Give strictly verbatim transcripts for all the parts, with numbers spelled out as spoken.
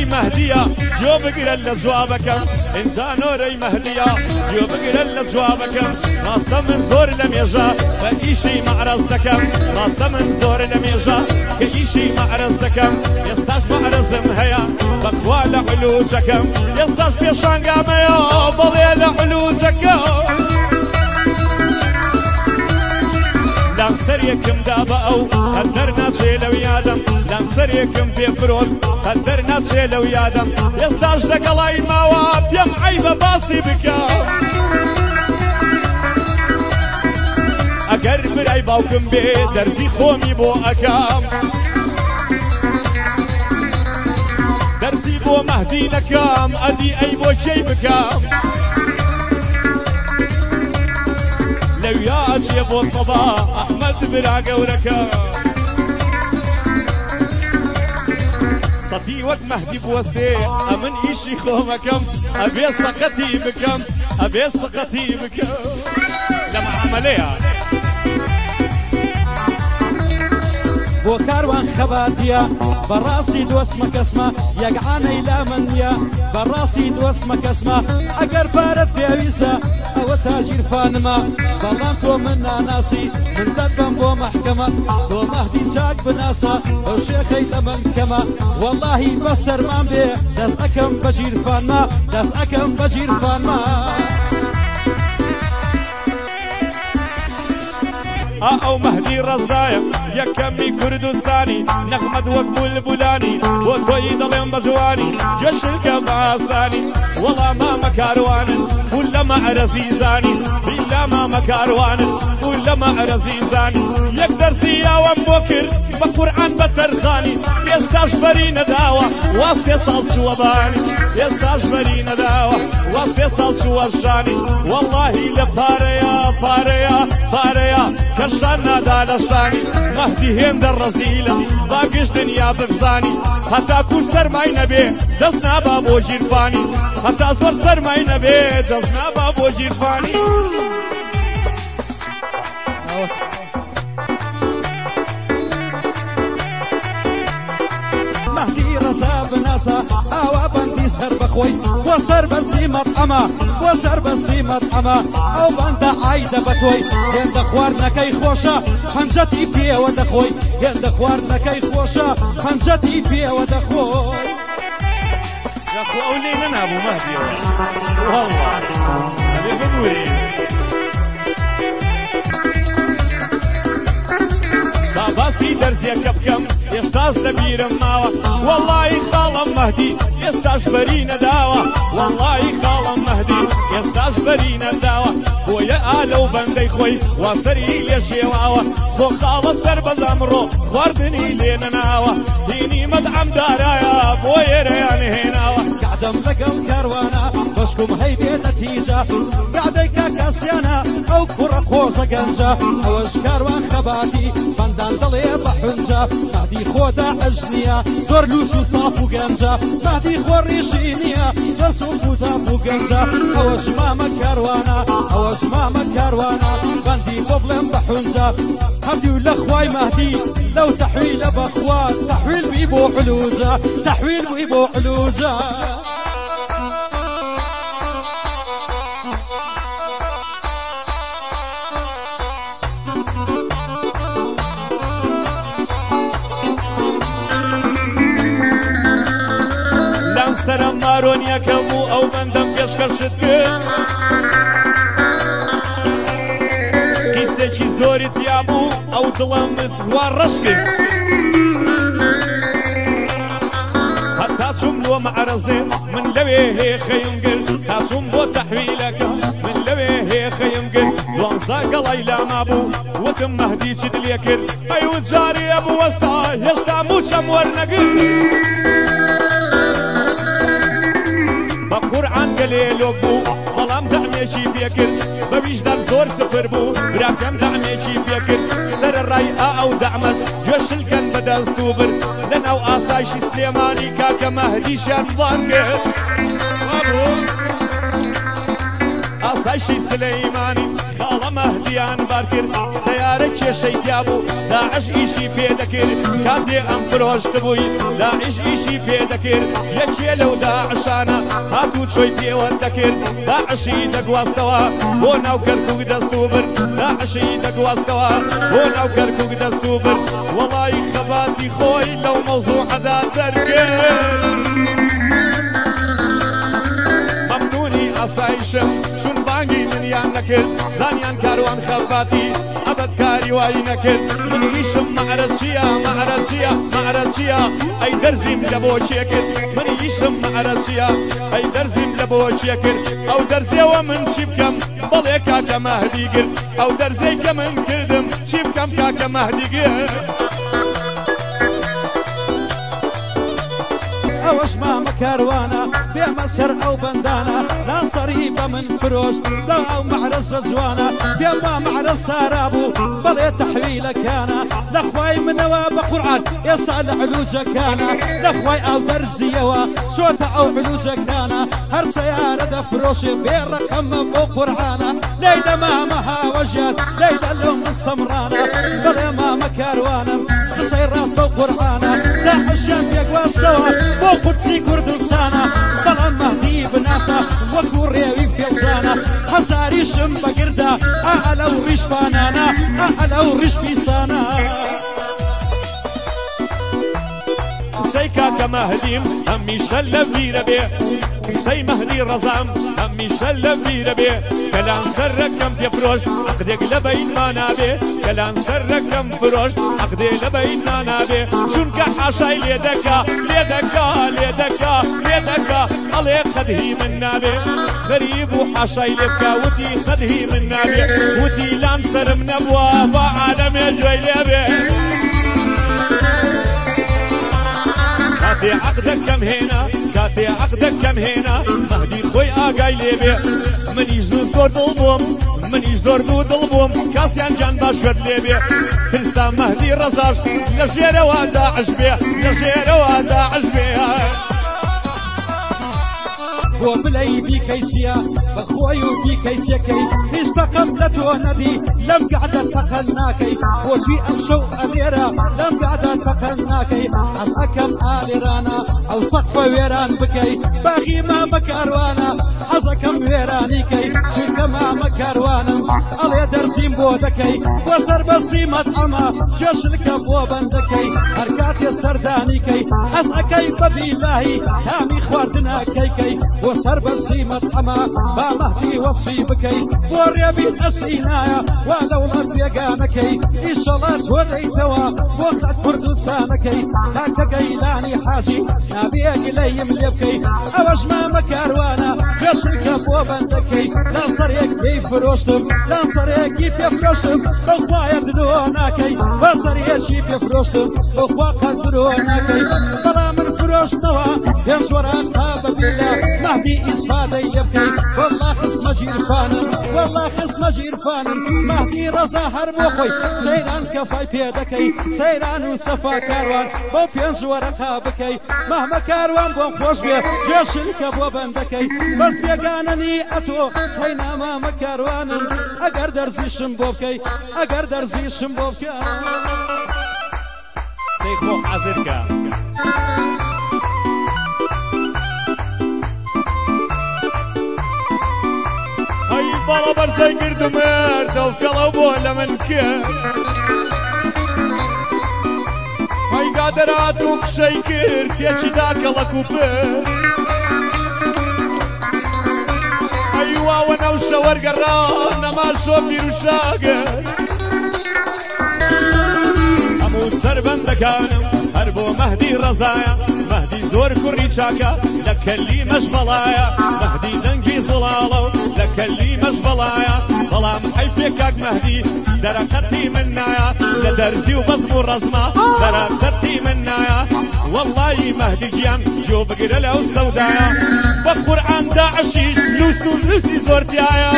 نوري مهدية جو بقرا لجوابكم انت نوري مهدية جو بقرا لجوابكم راست من زور لم يجا فايشي معرض دكم راست من زور لم يجا كايشي معرض دكم يستاش معرض هيا بقوال علوجكم يستاش بيشان قاميا بضيل علوجكم لام سريكم دابا او هدرنا تشيلو يادم لام سريكم بيفرود هدرنا تشيلو يادم يستاش دقلاي مواب يم عيبه باسي بكا اگر براي باوكم بي درزي خومي بو اكام درزي بو مهدي نكام ادي اي بو شي بكام لو يا اجيب الصباح احمد برا قولك صدي وقت مهدي بوسطي امن ايشي خومكم ابي سقتي بكم ابي سقتي بكم لما عمليها بو كاروان خباتيا براسي دوسمك اسمه يقعاني لا منيا براسي دوسمك اسمه اقر فارد بيويسا او تاجر فانما بلان تو منا ناسي من تدبن بو محكمة تو مهدي شاك بناسا او شيخي لمن كما والله بسر مان بيه دس اكم بجير فانما دس اكم بجير فانما او مهدي رزايف يا كمي كردستاني نغمد وقبول بولاني وتوي ضلين بجواني جيش الكباساني والله ما مكاروان ولا ما عرزيزاني الا ما مكاروان ولا ما عرزيزاني يقدر سيا ومبكر بقرآن بترخاني يستشبرين داوة واسي صوت شوباني يستشبرين داوة واسي صوت شوباني والله لباريا باريا باريا كرشانا دالشاني مهدي هند الرزيلة باقش دنيا بفزاني حتى كل سرماي نبي دسنا بابو جيرفاني حتى صور سرماي نبي دسنا بابو جيرفاني مهدي رزا بناسا او بندي سر بخوي وسر بسي مطعمه وسر بسي مطعمه او بند عايده بتوي هند خوارنا كي خوشه حنجتي فيه ودخوي هند خوارنا كي خوشه حنجتي فيه ودخوي يا اخو اولينا انا ابو مهدي والله ابي بقولي بابا سي درزي كبكم يستاش دبير ماوه والله خالم مهدي يستاش برينا داوه والله خالم مهدي يستاش برينا داوه ويا الو بندي خوي وسري لي شيواوه خو خالص سربز امرو خوردني لينا ناوه ديني مدعم دارايا بويا ريان هناوه قعدم لقم كروانا بشكم هي نتيجه قعدك كاسيانا او كره خوصه قنجه او كروان خباتي بندان ضلي بحنجه مهدي خودا اجنيه زور لوسو صافو قنجه مهدي خور ريشينيه زور صوفو صافو قنجه او شمامه كروانا او شمامه كروانا بندي ببلم بحنجه هبدي والاخواي مهدي لو تحويل باخوات تحويل بيبو حلوجه تحويل بيبو حلوجه سرم مارون یکمو او بندم پیشکشت کن کیسه چی زوریت یابو او دلمت وارش کن حتی چون بو معرضه من لوی خیم گل تا چون بو تحویلک من لوی خیم گل دوان زاق لیلا مابو وتم مهدی چی دلی کرد ایو جاری ابو وستا هشتا موچم ورنگل بقرآن قليلو بو ظلام دعميشي بيكر بويجدان زور سفر بو براكم دعميشي بيكر سر الرايقة او دعمس جوش القن بدا استوبر لن او آسايشي سليماني كاكا مهدي شان ضانقر ئاسایشی سلەیمانی خاڵە مەهدیان بار کرد سەیارە کێشەی دیابوو داعش ئیشی پێدەکرد کاتێ ئەم فرۆشت بووی داعش ئیشی پێدەکرد یەکێ لەو داعشانە هاتوو چۆی پەیوەندەکرد داعشی دەگواستەوە بۆ ناو کەرکووک دەست و برد داعشی دەگواستەوە بۆ ناو کەرکووک دەست و برد وەڵای خەباتی خۆی لەو مەوزوعەدا دەرکرد مەمنونی ئاسایشم چون بانگی منیان نەکرد زانیان کاروان خەباتی ئەبەد کاری وای نەکرد منیشم مەعرەز چییە مەعرەز چییە مەعرەز چییە ئەی دەرزیم لە بۆ چیە کرد منیشم مەعرەز چییە ئەی دەرزیم لە بۆ چیە کرد ئەو دەرزیەوە من چی بکەم بەڵێ کاکە مەهدی گرت ئەو دەرزەی کە من کردم چی بکەم کاکە مەهدی گرت ئەوەش مامە کاروانە بێمە سەر ئەو بەندانە لانسەری بە من فرۆش لەو ئەو مەعرەزە جوانە پێم با مەعرەز سارا بوو بەڵێ تەحویلەکانە لەخوای منەوە بە قورعان ئێستا لە علوجەکانە لەخوای ئەو دەرزیەوە چۆتە ئەو علوجەکانە هەر سەیارە دەفرۆشێ بێ ڕەقەمە بۆ قورعانە لەیدە مامە هاوەژیان لەیدە لەو مستەمرانە بەڵێ مامە کاروانم قسەی ڕاست بەو قورعانە لە حەشیان پێگواستەوە بۆ قورسی کوردستانە بەڵام مەهدی بناسە وەکو ڕێوی پێزانە هەزاریشم بەگردا ئا لەو ڕیشبانانە ئا لەو ڕیش پیسانە قسەی کاکە مەهدیم هەمیشە لە بیرە بێ قسەی مەهدی ڕەزام هەمیشە لە بیرە بێ کەلان سەرەکەم پێفرۆش عەقدێک لە بەینمانابێ کەلان سەرەکەم فرۆش عەقدێ لە بەینمانابێ چونکە حاشای لێ دەکا لێ دەکا لێ دەکا لێ دەکا ئەڵێ قەدهی من نابێ غەریب و حاشای لێ بکا وتی قەدهی من نابێ وتی لام سەرم نەبووە بە عالەمێ گوێی لێ بێ کاتێ عەقدەکەم هێنا کاتێ عەقدەکەم هێنا مەهدی خۆی ئاگای لێ بێ منیش زۆر زۆر دڵ بووم منیش زۆر دوو دڵ بووم کاسیان جان باش کرد لێ بێ ترسا مەهدی ڕەزاش لە ژێرەوە داعش بێ لە ژێرەوە داعش بێ بۆ بلەی بیکەی چییە بەخۆی و بیکەی چێکەی هیچ بەقەم لە تۆ نەدی لەم گەعدە تەقەل ناکەی بۆچی ئەم شەو ئەلێرە لەم گەعدە تەقەل ناکەی ئەم ئەکەم ئالێرانە ئەو سەقفە وێران بکەی باغی مامە کاروانە حەزەکەم وێرانیکەی چونکە مامە کاروانم ئەڵێ دەرزیم بۆ دەکەی بۆ سەربەستی مەطعەمە جێشلکە بۆ بەندەکەی هەر کاتێ سەردانیکەی ئەس ئەکەی بەبیلاهی تامی خواردنەکەیکەی بۆ سەربەستی مەطعەمە با مەهدی وەصفی بکەی بۆ ڕێبی ئەسینایە وا دەوڵەت بێگانەکەی ئیشەڵا تۆ دەیتەوە بۆ خەت کوردستانەکەی تاکە گەیلانی حاجی نابێ گلەیم لێ بکەی ئەوەش مامە کاروانە گەشتکە بۆ بەندەکەی لەسەرێک پێی فرۆشتم لەسەرێکی پێفرۆشتم بەخوایە درۆ ناکەی بەسەرێکی پێفرۆشتم بەخوا قەت درۆ ناکەی بەڵام من فرۆشتنەوە پێم زۆران تا بەبیلە مەهدی ئیسفادەی لێ بکەی وەڵڵا خزمە ژیرفانم وەڵڵا خزمە ژیرفانم مەهدی ڕەزا هەر بۆ خۆی سەیران کەفای پێ دەکەی سەیران و سەفا کاروان بۆ پێنج وەرەقا بکەی مەهمە کاروان بۆم خۆش بێ جێشلکە بۆ بەندەکەی بەس بێگانەنی ئەتۆ هەینا مامە کاروانم ئەگەر دەرزیشم بۆ بکەی ئەگەر دەرزیشم بۆ بکە دەی خۆ حازر بکە باڵا بەرزەی گردم مردە و فێڵە بۆ لە من کرد ئەی گادەرات و قشەی کرد تێکی داکەڵەک و پر ئەی واوە نەو شەوەرگەڕا نەما شۆفیر و شاگەر هەموو سەربەندەکانم هەر بۆ مەهدی ڕەزایە مەهدی زۆر کوڕی چاکە لە کەلی مەشبەڵایە مەهدی دەنگی زڵاڵە و لە کەلی مەشبەڵایە بەڵام حەیفێ کاک مەهدی دەرەقەتی من نایە لە دەرزی و بەزم و ڕەزما دەرەقەتی من نایە وەڵڵی مەهدی گیان جۆ بگرە لەو سەودایە بە قورعان داعشیش نووس و نووسی زۆرتیایە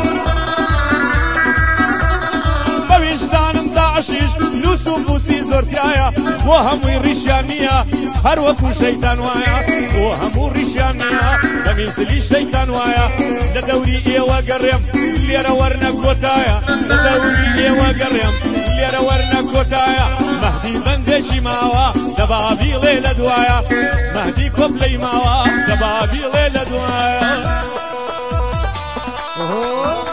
بە ویجدانم داعشیش نووس و نووسی زۆرتیایە تایە بۆ هەمووی ڕیشیان نییە هەر وەکو شەیتان وایە بۆ هەموو ڕیشیان نییە دەمیزلی شەیتان وایە لە دەوری ئێوە گەڕێم لێرە وەرنە کۆتایە لە دەوری ئێوە گەڕێم لێرە وەرنە کۆتایە مەهدی بەندێکی ماوە دەبابیڵێ لە دوایە مەهدی کۆپلەی ماوە دەبابیڵێ لە دوایە